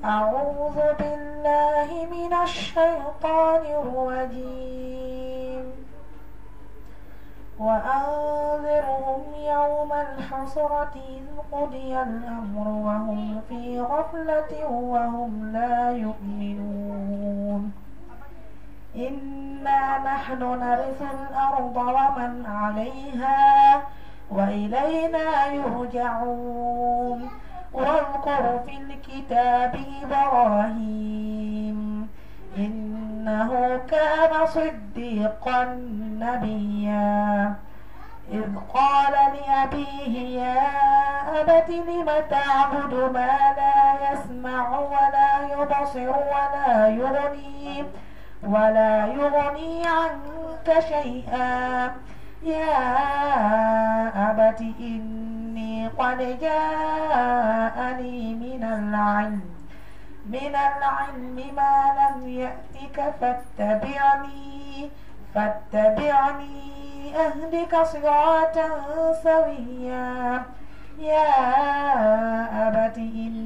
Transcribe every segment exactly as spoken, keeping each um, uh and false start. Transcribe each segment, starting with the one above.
أعوذ بالله من الشيطان الرجيم. وأنذرهم يوم الحسرة إذ قضي الأمر وهم في غفلة وهم لا يؤمنون. إنا نحن نرث الأرض ومن عليها وإلينا يرجعون. واذكر في الكتاب إبراهيم إنه كان صديقا نبيا إذ قال لأبيه يا أبت لم تعبد ما لا يسمع ولا يبصر ولا يغني ولا يغني عنك شيئا يا أبت إني قد جاءني من العلم من العلم ما لم يأتك فاتبعني فاتبعني أهدك صراطا سويا يا أبت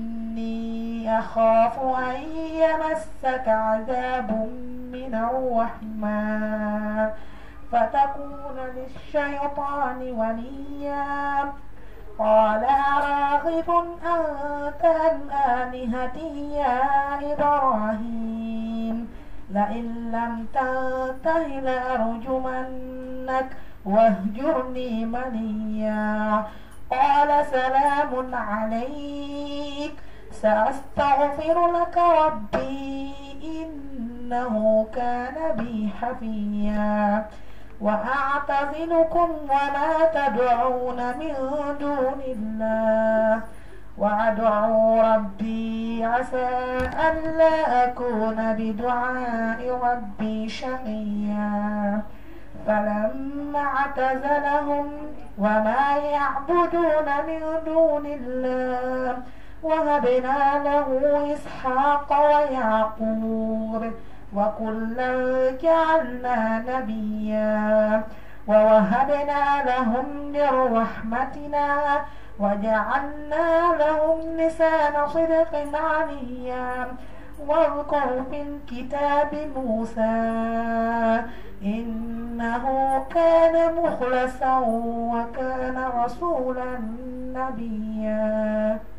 إني أخاف أن يمسك عذاب من الرحمن فتكون للشيطان وليا. قال أراغب أنت عن آلهتي يا إبراهيم لئن لم تنته لأرجمنك واهجرني مليا. قال سلام عليك سأستغفر لك ربي إنه كان بي حفيا. وأعتزلكم وما تدعون من دون الله وأدعو ربي عسى ألا أكون بدعاء ربي شقيا. فلما اعتزلهم وما يعبدون من دون الله وهبنا له إسحاق ويعقوب وكلا جعلنا نبيا ووهبنا لهم من رحمتنا وجعلنا لهم لسان صدق عليا. واذكر في الكتاب موسى إنه كان مخلصا وكان رسولا نبيا.